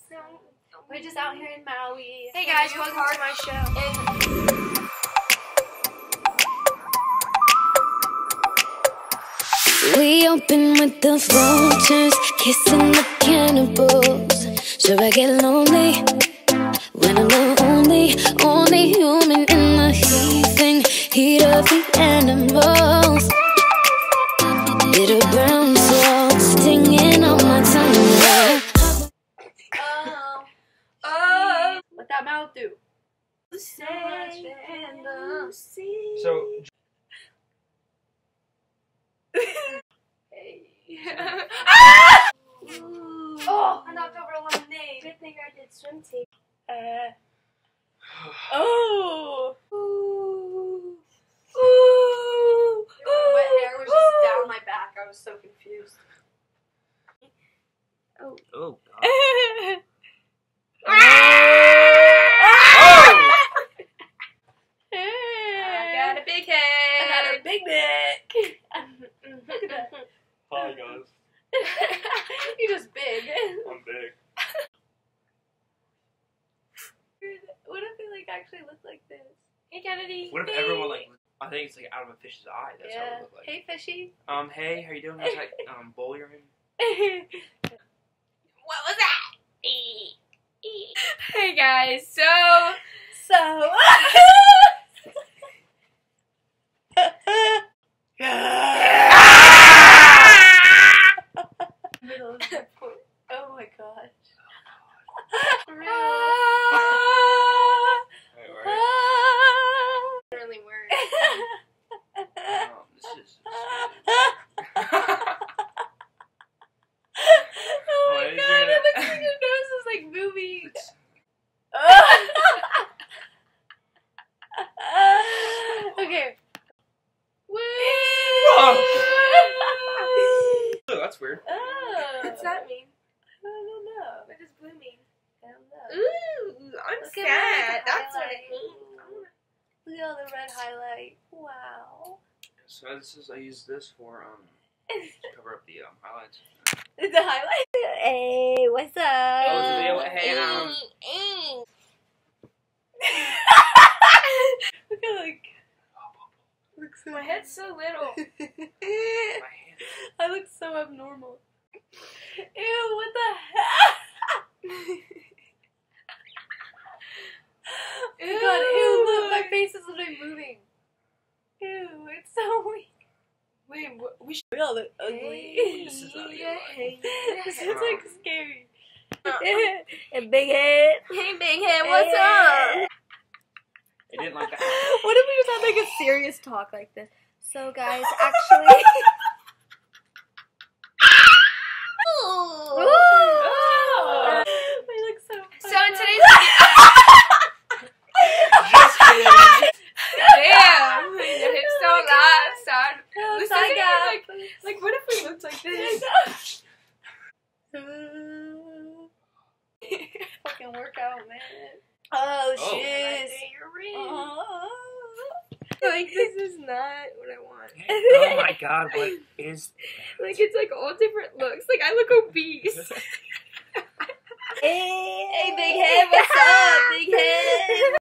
We're just out here in Maui. Hey guys, welcome to my show. We open with the vultures, kissing the cannibals. Sure I get lonely when I'm the only human in the heat of the animals. Little brown salt stinging on my tongue. What that mouth do? So, Hey. Oh, I knocked over a lemonade. Good thing I did swim team. Oh. Wet hair was just down my back. I was so confused. oh god. Oh. I got a big head. I got a big neck. Look at that. Hi guys, You're just big. I'm big. What if it like actually looked like this? Hey Kennedy. What if everyone like? I think it's like out of a fish's eye. That's how Yeah. it look like. Hey, fishy. Hey, how you doing? How's that bowl you're in? What was that? Hey guys, so Oh my gosh. really weird. This is. Oh Why my is god, there it that- looks like your nose is like moving. Okay. Oh, that's weird. What's that mean? I don't know. What does blue mean? I don't know. Ooh, I'm Look at sad. my That's what it highlight. means. Look at all the red highlight. Wow. So I use this for to cover up the highlights. The highlight? Hey, what's up? Oh, it's a video. Hey, Look at like. Looks my head's so little. my hand. I look so abnormal. Ew, what the heck? Oh my god, ew, look, my face is literally moving. Ew, it's so weird. Wait, we should. We all look ugly. This is not This is like scary. And big head. Hey, big head, what's up? I didn't like that. What if we just had like a serious talk like this? So guys, actually. Ooh. We look so. So in today's Just kidding. damn, the hips don't lie. Sad. This Side isn't gap. like what if we looked like this? Fucking workout, man. Oh shit. You're real. Oh. Like this is not what I want. Oh my god, what is? Like it's like all different looks. Like I look obese. Hey, big head, what's up, big head?